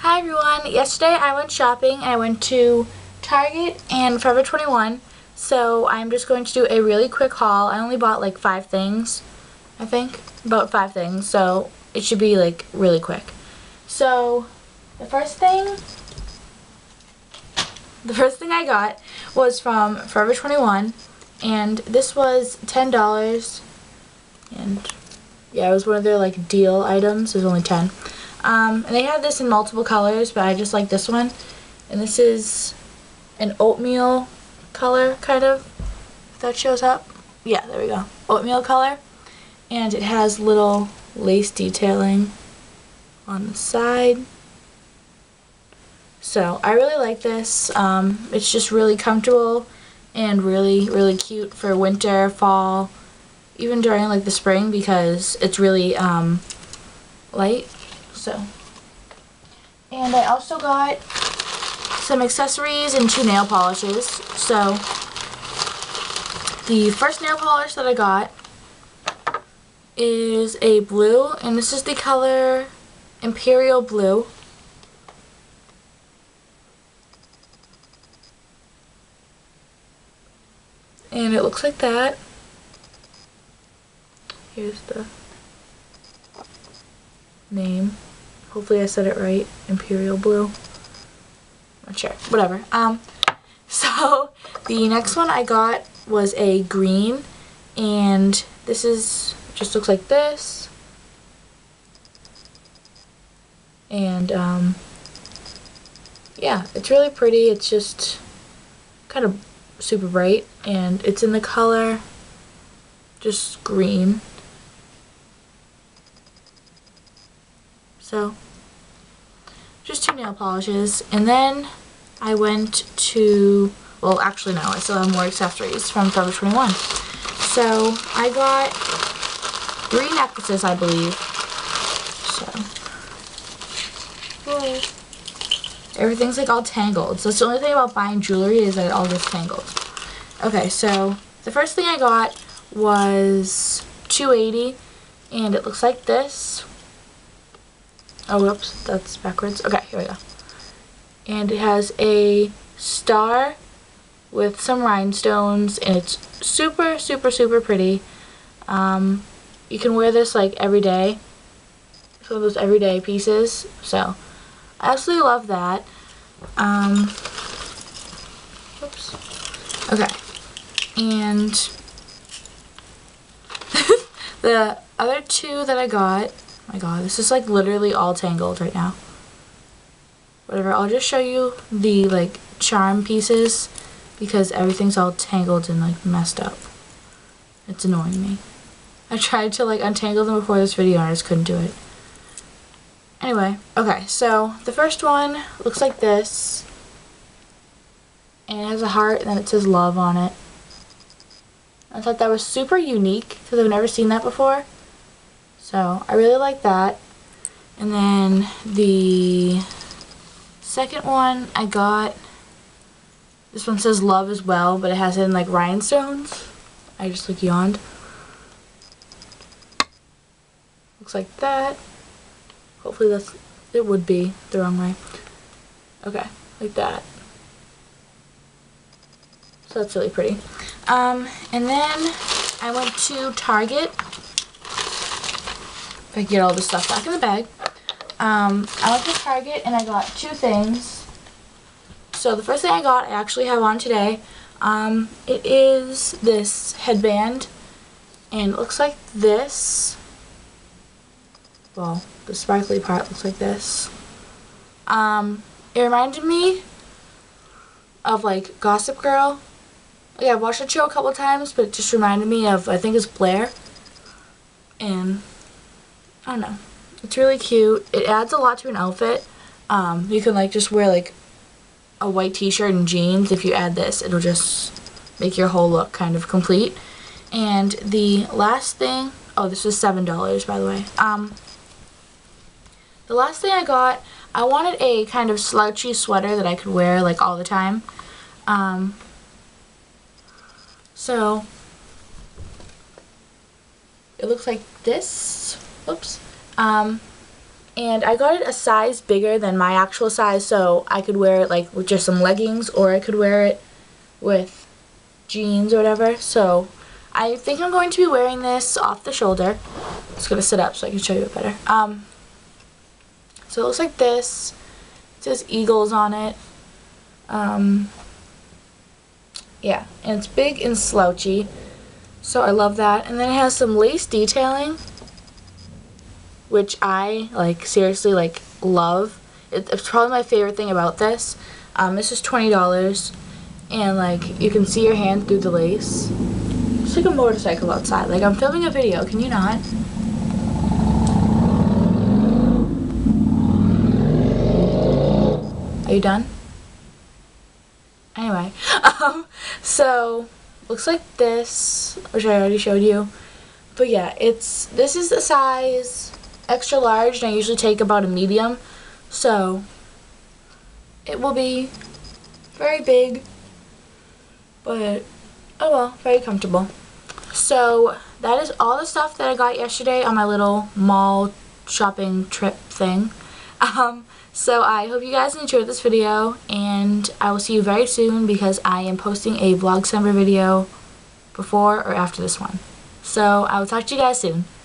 Hi everyone! Yesterday I went shopping. I went to Target and Forever 21. So I'm just going to do a really quick haul. I only bought like 5 things, I think. About 5 things, so it should be like really quick. So the first thing I got was from Forever 21, and this was $10. And yeah, it was one of their like deal items. It was only 10. And they have this in multiple colors, but I just like this one. And this is an oatmeal color, kind of. If that shows up. Yeah, there we go. Oatmeal color. And it has little lace detailing on the side. So I really like this. It's just really comfortable and really, really cute for winter, fall, even during like the spring, because it's really light. So, and I also got some accessories and 2 nail polishes. So the first nail polish that I got is a blue, and this is the color Imperial Blue. And it looks like that. Here's the name. Hopefully I said it right. Imperial Blue. Not sure. Whatever. So the next one I got was a green, and this is just looks like this. And yeah, it's really pretty. It's just kind of super bright, and it's in the color just green. So just 2 nail polishes, and then I went to, well actually no, I still have more accessories from Forever 21. So I got 3 necklaces, I believe. So whoa. Everything's like all tangled. So that's the only thing about buying jewelry, is that it all gets tangled. Okay, so the first thing I got was $2.80, and it looks like this. Oh, whoops, that's backwards. Okay, here we go. And it has a star with some rhinestones, and it's super, super, super pretty. You can wear this like every day. It's one of those everyday pieces. So I absolutely love that. Oops. Okay. And the other 2 that I got, oh my god, this is like literally all tangled right now. Whatever, I'll just show you the like charm pieces, because everything's all tangled and like messed up. It's annoying me. I tried to like untangle them before this video and I just couldn't do it. Anyway, okay, so the first one looks like this, and it has a heart and then it says love on it. I thought that was super unique because I've never seen that before. So I really like that. And then the second one I got, this one says love as well, but it has it in like rhinestones. I just like yawned. Looks like that. Hopefully it would be the wrong way. Okay, like that. So that's really pretty. And then I went to Target. If I can get all this stuff back in the bag. I went to Target and I got 2 things. So the first thing I got, I actually have on today. It is this headband, and it looks like this. Well, the sparkly part looks like this. It reminded me of like Gossip Girl. Yeah, I've watched the show a couple times, but it just reminded me of, I think it's Blair. And I don't know. It's really cute. It adds a lot to an outfit. You can like just wear like a white t-shirt and jeans. If you add this, it'll just make your whole look kind of complete. And the last thing, oh, this was $7 by the way. The last thing I got, I wanted a kind of slouchy sweater that I could wear like all the time. So it looks like this. Oops. And I got it a size bigger than my actual size, so I could wear it like with just some leggings, or I could wear it with jeans or whatever. So I think I'm going to be wearing this off the shoulder. It's gonna sit up so I can show you it better. So it looks like this. It says Eagles on it. Yeah, and it's big and slouchy, so I love that. And then it has some lace detailing, which I like seriously like love. It's probably my favorite thing about this. This is $20, and like you can see your hand through the lace. It's like a motorcycle outside. Like I'm filming a video. Can you not? Are you done? Anyway, so looks like this, which I already showed you. But yeah, this is the size extra large, and I usually take about a medium, so it will be very big, but oh well, very comfortable. So that is all the stuff that I got yesterday on my little mall shopping trip thing. So I hope you guys enjoyed this video, and I will see you very soon because I am posting a Vlogcember video before or after this one. So I will talk to you guys soon.